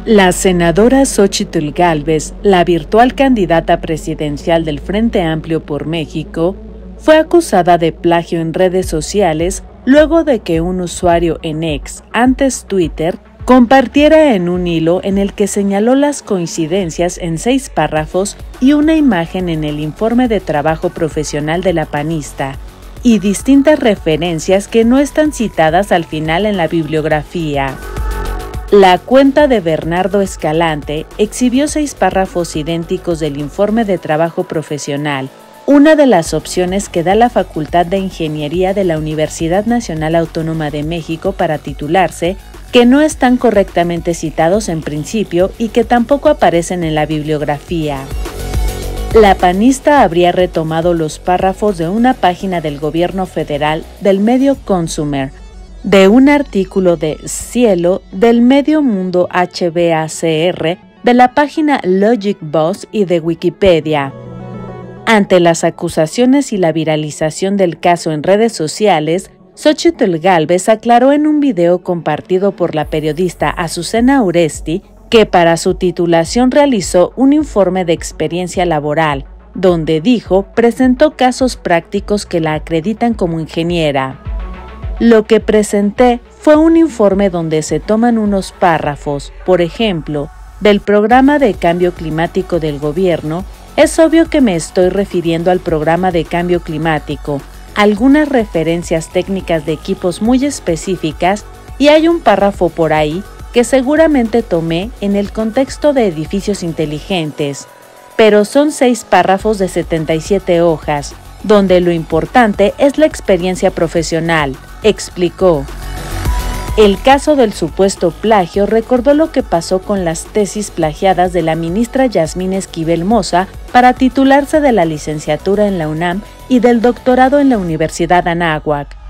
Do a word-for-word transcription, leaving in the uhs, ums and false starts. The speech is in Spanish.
La senadora Xóchitl Gálvez, la virtual candidata presidencial del Frente Amplio por México, fue acusada de plagio en redes sociales luego de que un usuario en X, antes Twitter, compartiera en un hilo en el que señaló las coincidencias en seis párrafos y una imagen en el informe de trabajo profesional de la panista, y distintas referencias que no están citadas al final en la bibliografía. La cuenta de Bernardo Escalante exhibió seis párrafos idénticos del informe de trabajo profesional, una de las opciones que da la Facultad de Ingeniería de la Universidad Nacional Autónoma de México para titularse, que no están correctamente citados en principio y que tampoco aparecen en la bibliografía. La panista habría retomado los párrafos de una página del gobierno federal del medio Consumer, de un artículo de Cielo del medio Mundo H B A C R, de la página Logic Boss y de Wikipedia. Ante las acusaciones y la viralización del caso en redes sociales, Xóchitl Gálvez aclaró en un video compartido por la periodista Azucena Uresti que para su titulación realizó un informe de experiencia laboral, donde dijo presentó casos prácticos que la acreditan como ingeniera. Lo que presenté fue un informe donde se toman unos párrafos, por ejemplo, del programa de cambio climático del gobierno. Es obvio que me estoy refiriendo al programa de cambio climático, algunas referencias técnicas de equipos muy específicas y hay un párrafo por ahí que seguramente tomé en el contexto de edificios inteligentes, pero son seis párrafos de setenta y siete hojas, donde lo importante es la experiencia profesional, explicó. El caso del supuesto plagio recordó lo que pasó con las tesis plagiadas de la ministra Yasmín Esquivel Moza para titularse de la licenciatura en la UNAM y del doctorado en la Universidad Anáhuac.